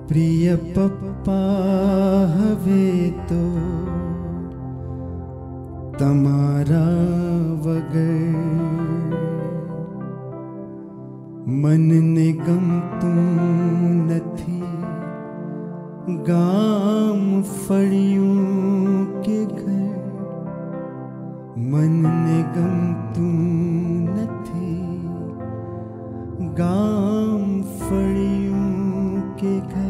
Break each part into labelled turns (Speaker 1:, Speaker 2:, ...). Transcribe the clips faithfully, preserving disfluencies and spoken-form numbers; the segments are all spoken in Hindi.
Speaker 1: प्रिय पप्पा हवे तो तमारा वगर मन ने गमતું નથી गाम फड़ियों के घर मन ने गमતું નથી गाम फड़ियों के घर।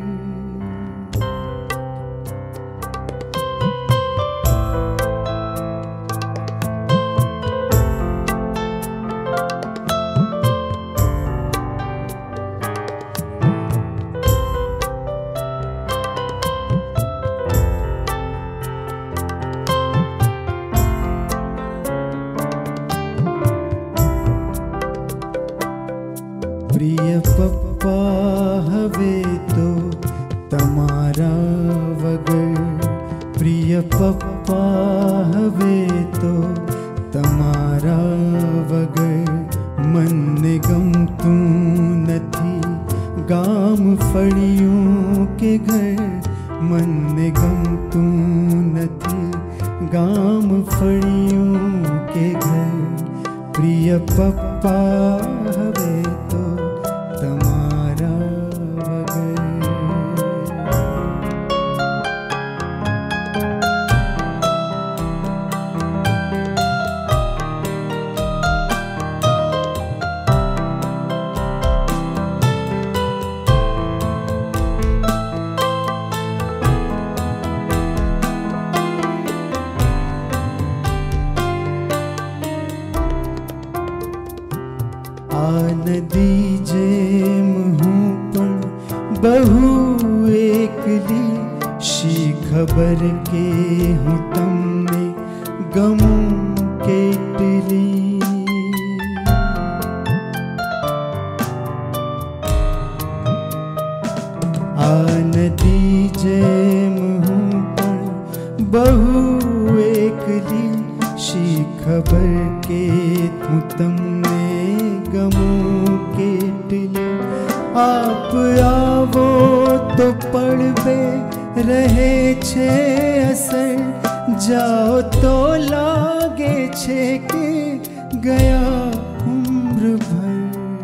Speaker 1: प्रिय पप्पा हवे तो तमारा वगर प्रिय पप्पा हवे तो तमारा वगर मन ने गमતું નથી गाम फड़ियों के घर मन ने गमતું નથી गाम फड़ियों के घर। प्रिय पप्पा हवे तो तमारा वगर। आ नदी जेम हूँ पण बहु एकली शी खबर के हूँ तमने गमूं केटली। आ नदी जेम हूँ पण बहु एकली शी खबर के हूँ तमने गमूं केटली। आप आवो तो पड़बे रहे छे असर जाओ तो लागे छे के गया उम्र भर।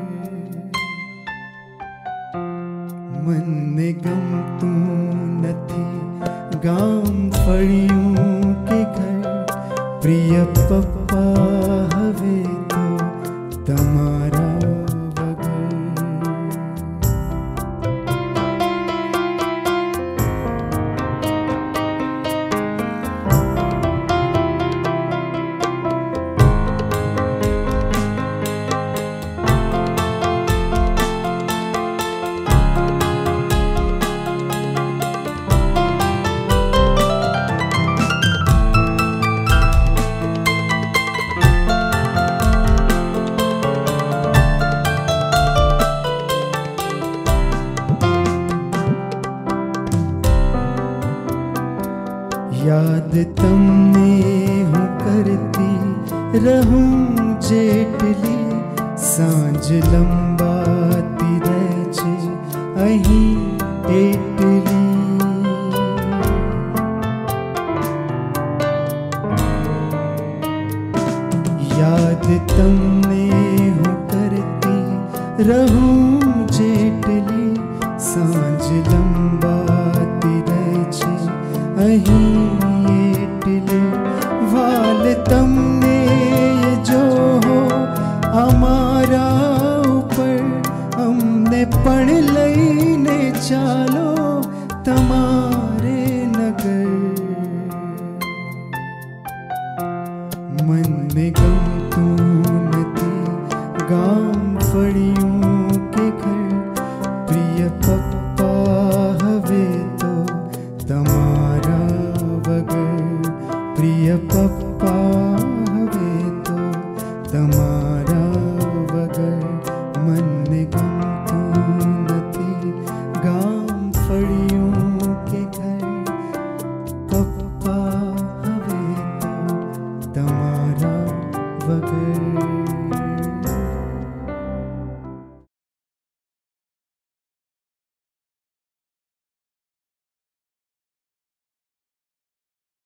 Speaker 1: मन ने गमતું નથી गाम फड़ियों के घर प्रिय पप्पा हवे तो तमारा वगर। याद तमने हूँ करती रहूं जेटली सांझ लंबाती रह छे अहीं एटली। याद तमने हूँ करती रहूं जेटली सांझ लंबाती रह छे अहीं एटली। वाल तमने जो हो अमारा ऊपर अमने पण लईने चालो तमारे नगर। मन ने गमતું નથી गाम फड़ियों के घर प्रिय पप्पा हवे तो तमारा वगर। प्रिय पप्पा हवे तो तमारा वगर मन ने गमતું નથી गाम फड़ियों के घर पप्पा हवे तो तमारा वगर।